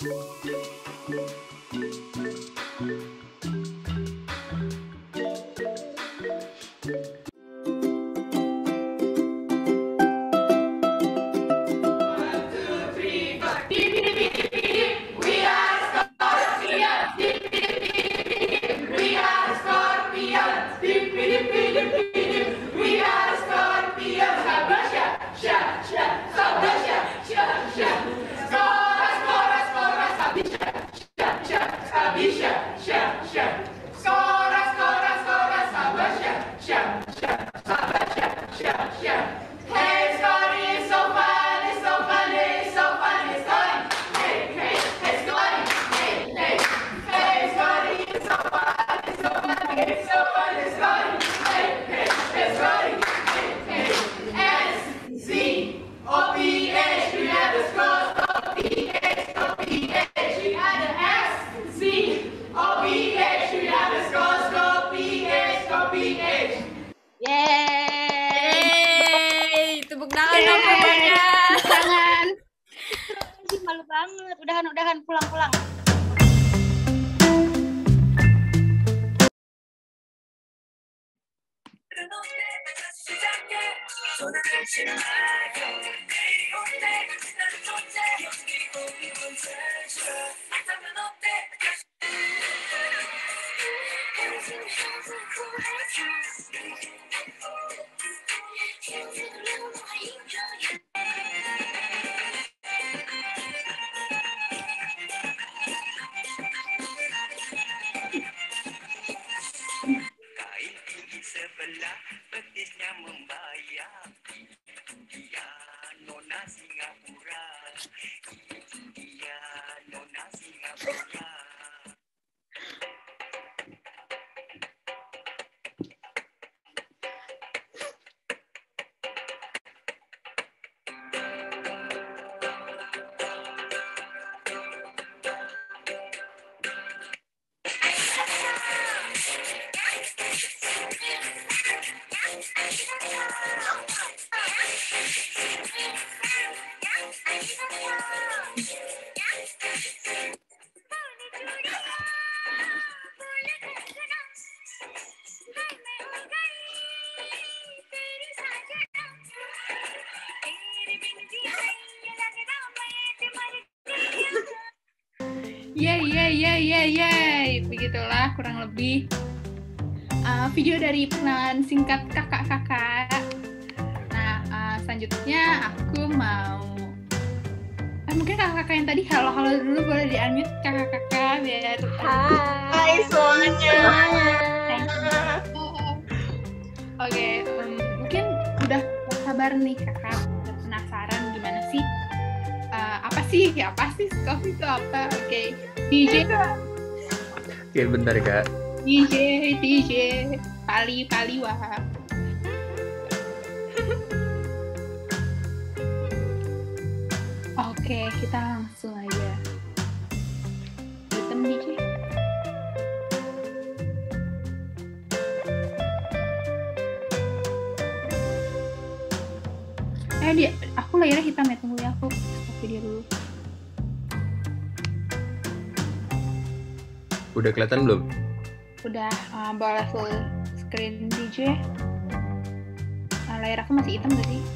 Yeay, tepuk tangan dong pokoknya. Tangan. Malu banget. Udahan, pulang. Kain tinggi sebelah, petisnya membayar. Dia nona Singapura. Dia nona Singapura. Yeay. Begitulah kurang lebih video dari perkenalan singkat kakak-kakak. Nah, selanjutnya aku mau mungkin kakak-kakak yang tadi halo dulu, boleh di-unmute kakak-kakak biar Hai semuanya. Oke, mungkin udah sabar nih kakak, udah penasaran gimana sih apa sih Skov itu apa? Oke. DJ. Oke, bentar kak. DJ, pali wah. Oke, kita langsung aja. Hitam DJ. Aku layarnya hitam ya, tunggu ya, aku stop video dulu. Udah kelihatan belum? Udah, boleh full screen DJ. Layar aku masih hitam gak sih?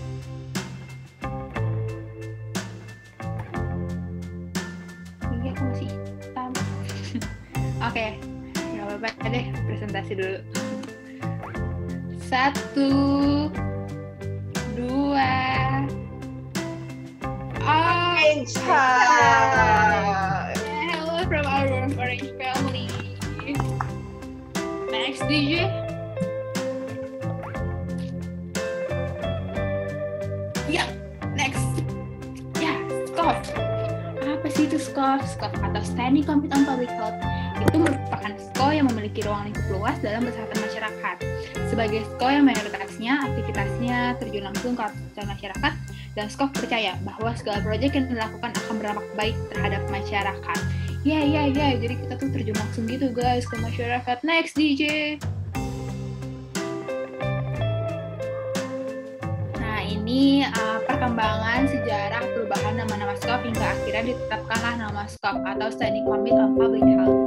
Iya, aku masih hitam. Oke, gak apa-apa deh, presentasi dulu. 1, 2. Hello from our Orange family. Next DJ. Ya, next. Ya, Skov. Apa sih itu Skov? Skov atau Standing Committee on Public Health itu merupakan SKO yang memiliki ruang lingkup luas dalam kesehatan masyarakat. Sebagai SKO yang mayoritasnya aktivitasnya terjun langsung ke aktivitas masyarakat, dan Skov percaya bahwa segala proyek yang dilakukan akan berdampak baik terhadap masyarakat. Ya, jadi kita tuh terjun langsung gitu guys ke masyarakat. Next DJ. Nah, ini ini perkembangan sejarah perubahan nama-nama SCOF hingga akhirnya ditetapkanlah nama SCOF atau Standing Committee on Public Health.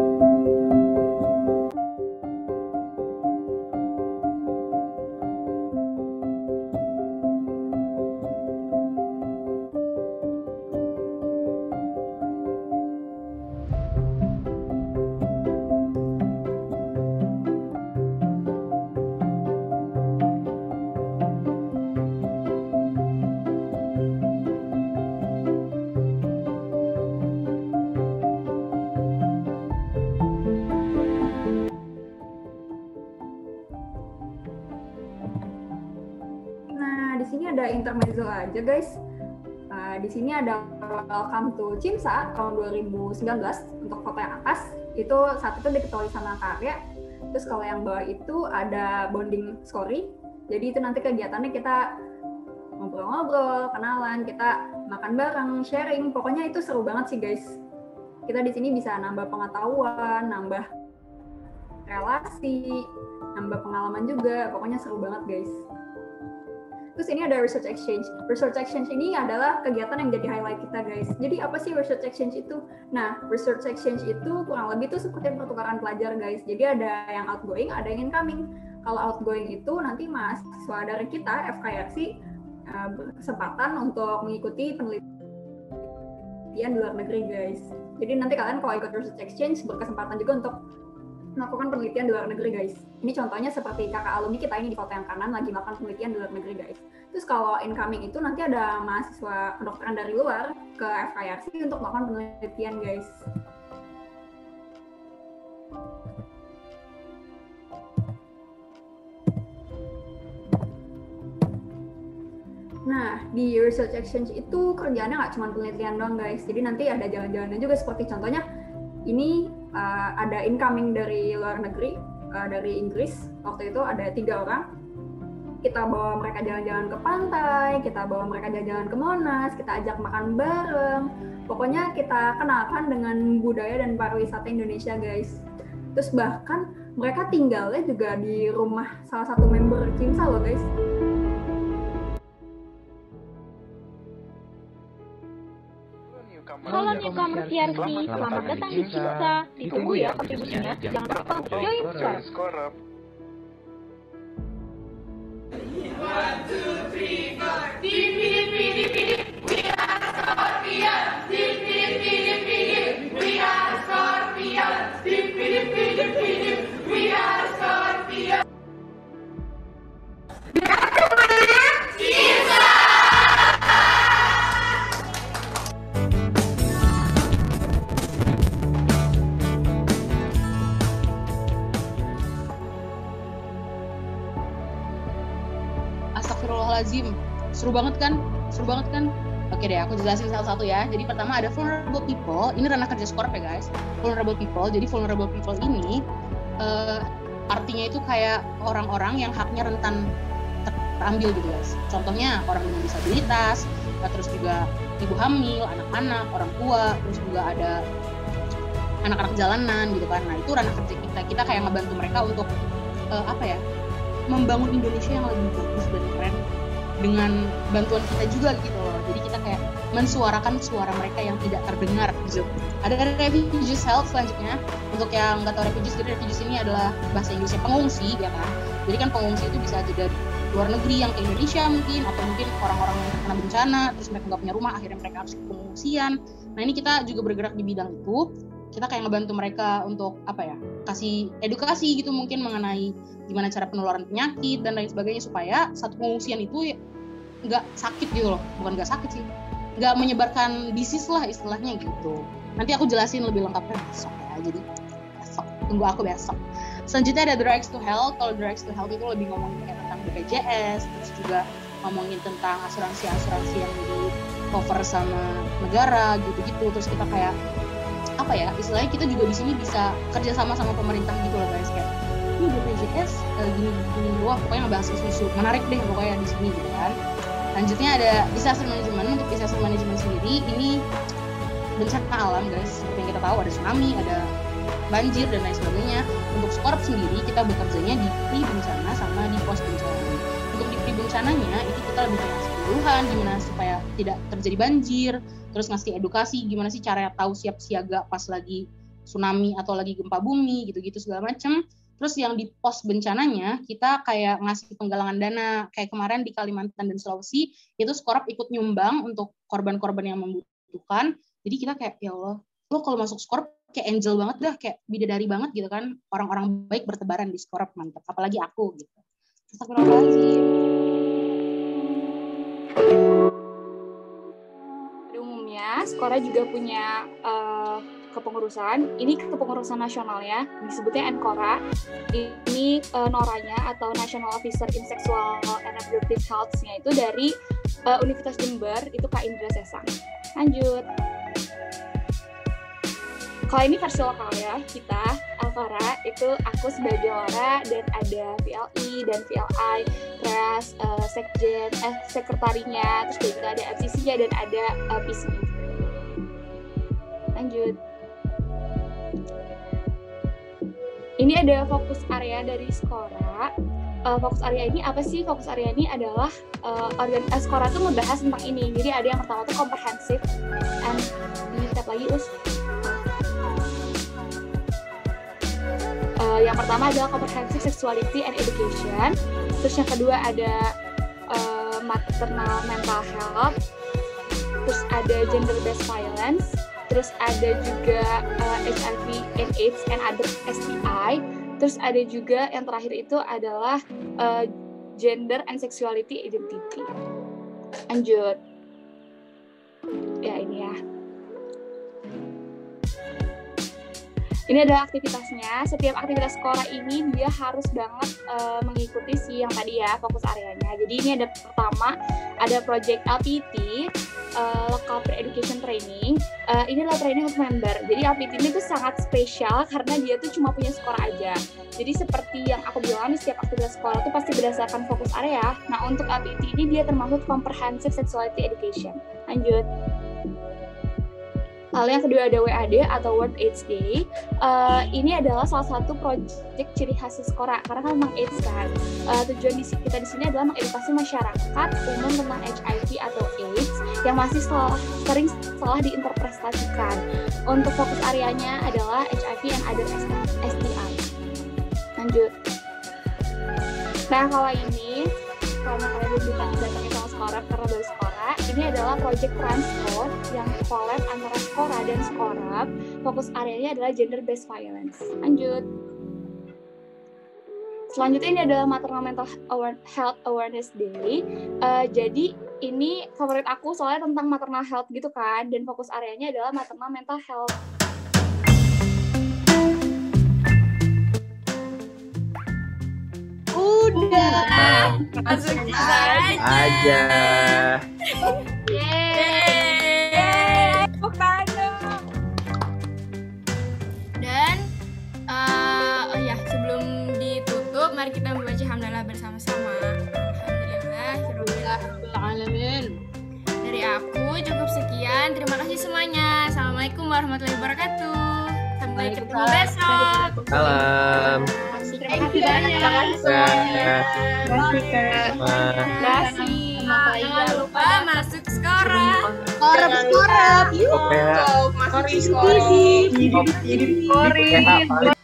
Di sini ada intermezzo aja guys. Di sini ada Welcome to CIMSA tahun 2019 untuk foto yang atas. Itu saat itu diketuai sama Karya. Terus kalau yang bawah itu ada bonding story. Jadi itu nanti kegiatannya kita ngobrol-ngobrol, kenalan, kita makan bareng, sharing. Pokoknya itu seru banget sih guys. Kita di sini bisa nambah pengetahuan, nambah relasi, nambah pengalaman juga. Pokoknya seru banget guys. Terus ini ada research exchange. Research exchange ini adalah kegiatan yang jadi highlight kita guys. Jadi apa sih research exchange itu? Nah, research exchange itu kurang lebih itu seperti pertukaran pelajar guys. Jadi ada yang outgoing, ada yang incoming. Kalau outgoing itu nanti mahasiswa dari kita, FKRC, berkesempatan untuk mengikuti penelitian di luar negeri guys. Jadi nanti kalian kalau ikut research exchange berkesempatan juga untuk melakukan penelitian di luar negeri guys. Ini contohnya seperti kakak alumni kita ini di foto yang kanan lagi melakukan penelitian di luar negeri guys. Terus kalau incoming itu nanti ada mahasiswa kedokteran dari luar ke FKRC untuk melakukan penelitian guys. Nah, di research exchange itu kerjaannya nggak cuma penelitian doang guys. Jadi nanti ada jalan-jalannya juga seperti contohnya ini ada incoming dari luar negeri, dari Inggris. Waktu itu ada 3 orang. Kita bawa mereka jalan-jalan ke pantai, kita bawa mereka jalan-jalan ke Monas, kita ajak makan bareng. Pokoknya kita kenalkan dengan budaya dan pariwisata Indonesia guys. Terus bahkan mereka tinggalnya juga di rumah salah satu member CIMSA loh guys. Halo newcomer TRC, selamat datang di CIMSA. Ditunggu ya kontribusinya, jangan lupa join Square. 1, 2, 3, 4. We are Scorpions. We are Scorpions. We are Scorpions. Astagfirullahaladzim, seru banget kan? Oke deh, aku jelasin satu-satu ya. Jadi pertama ada vulnerable people, ini ranah kerja Scorp ya guys. Vulnerable people, jadi vulnerable people ini artinya itu kayak orang-orang yang haknya rentan terambil gitu guys. Contohnya orang dengan disabilitas, terus juga ibu hamil, anak-anak, orang tua, terus juga ada anak-anak jalanan gitu kan. Nah itu ranah kerja kita kayak ngebantu mereka untuk membangun Indonesia yang lebih bagus dan keren dengan bantuan kita juga gitu loh. Jadi kita kayak mensuarakan suara mereka yang tidak terdengar gitu. Ada refugees health selanjutnya. Untuk yang nggak tahu refugees, jadi refugees ini adalah bahasa Inggrisnya pengungsi ya kan. Jadi kan pengungsi itu bisa aja dari luar negeri yang ke Indonesia mungkin, atau mungkin orang-orang yang terkena bencana terus mereka nggak punya rumah akhirnya mereka harus ke pengungsian. Nah ini kita juga bergerak di bidang itu. Kita kayak ngebantu mereka untuk kasih edukasi gitu mungkin mengenai gimana cara penularan penyakit dan lain sebagainya supaya satu pengungsian itu nggak sakit gitu loh, bukan nggak sakit sih, nggak menyebarkan disease lah istilahnya gitu. Nanti aku jelasin lebih lengkapnya besok ya, jadi besok tunggu aku besok. Selanjutnya ada Drugs to Health. Kalau Drugs to Health itu lebih ngomongin kayak tentang BPJS, terus juga ngomongin tentang asuransi yang di cover sama negara gitu-gitu. Terus kita kayak istilahnya kita juga di sini bisa kerja sama pemerintah gitu loh guys, kayak ini BPJS gini wah pokoknya ngebahas isu menarik deh pokoknya di sini gitu kan. Lanjutnya ada disaster management. Untuk disaster management sendiri ini bencana alam guys, seperti yang kita tahu ada tsunami, ada banjir dan lain sebagainya. Untuk Scorp sendiri kita bekerjanya di pre bencana sama di post bencana. Untuk di pre bencana bencananya itu kita lebih ngasih penyuluhan gimana supaya tidak terjadi banjir, terus ngasih edukasi gimana sih cara tahu siap siaga pas lagi tsunami atau lagi gempa bumi gitu-gitu segala macam. Terus yang di pos bencananya kita kayak ngasih penggalangan dana, kayak kemarin di Kalimantan dan Sulawesi itu Skorap ikut nyumbang untuk korban-korban yang membutuhkan. Jadi kita kayak ya Allah, lo kalau masuk Skorap kayak angel banget dah, kayak bidadari banget gitu kan, orang-orang baik bertebaran di Skorap, mantap, apalagi aku gitu. Astagfirullahaladzim. Pada umumnya Skora juga punya kepengurusan. Ini kepengurusan nasional ya, disebutnya Enkora. Ini noranya atau National Officer in Sexual and Reproductive Health-nya itu dari Universitas Jember, itu Kak Indra Sesang. Lanjut. Kalau ini versi lokal ya, kita Alvara, itu aku sebagai Laura, dan ada VLI dan VLI, terus sekjen, sekretarinya, terus juga ada FCC-nya dan ada PC. Lanjut. Ini ada fokus area dari Skora. Fokus area ini apa sih? Fokus area ini adalah Skora tuh membahas tentang ini. Jadi ada yang pertama tuh comprehensive and di tab lagi us. Yang pertama adalah comprehensive sexuality and education. Terus yang kedua ada maternal mental health. Terus ada gender based violence. Terus ada juga HIV and AIDS and other STI. Terus ada juga yang terakhir itu adalah gender and sexuality identity. Lanjut. Ya ini ya. Ini adalah aktivitasnya. Setiap aktivitas sekolah ini dia harus banget mengikuti si yang tadi ya, fokus areanya. Jadi ini ada pertama, ada project LPT, Local Pre-Education Training. Ini adalah training untuk member. Jadi LPT ini tuh sangat spesial karena dia tuh cuma punya sekolah aja. Jadi seperti yang aku bilang, di setiap aktivitas sekolah tuh pasti berdasarkan fokus area. Nah untuk LPT ini dia termasuk Comprehensive Sexuality Education. Lanjut. Lalu yang kedua ada WAD atau World AIDS Day. Ini adalah salah satu proyek ciri khas Skora karena kan memang AIDS kan. Tujuan kita di sini adalah mengedukasi masyarakat umum tentang HIV atau AIDS yang masih sering salah diinterpretasikan. Untuk fokus areanya adalah HIV and other STI. Lanjut. Nah kalau ini karena kalian belum datangin sama Skora karena baru Skora, ini adalah project transport yang collab antara Skora dan Skorap. Fokus areanya adalah gender based violence. Lanjut. Selanjutnya ini adalah Maternal Mental Health Awareness Day. Jadi ini favorit aku soalnya tentang maternal health gitu kan, dan fokus areanya adalah maternal mental health. Udah. Masuk aja. Yeay. Dan oh ya, sebelum ditutup mari kita membaca hamdalah bersama-sama. Alhamdulillahirobbilalamin. Dari aku cukup sekian. Terima kasih semuanya. Assalamualaikum warahmatullahi wabarakatuh. Sampai ketemu besok. Salam. Terima kasih banyak. Terima kasih. Jangan lupa masuk Skora. Skorap. Oke. Masuk Skora.